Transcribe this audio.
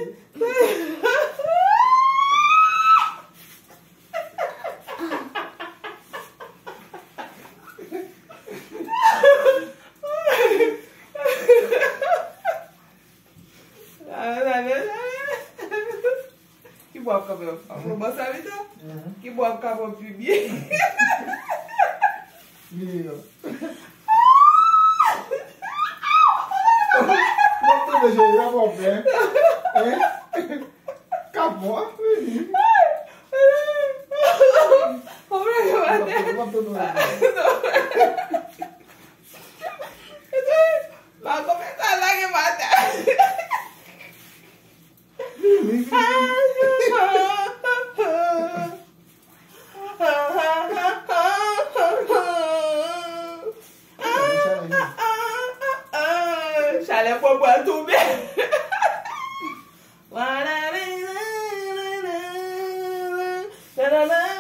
Que boa cabelo. Vou mostrar então. Que boa cabelo bebê. Meu. Vamos deixar ele a pé. Acabou, menino. Vai começar a lágrima. Chale pour boire tout bien. Voilà.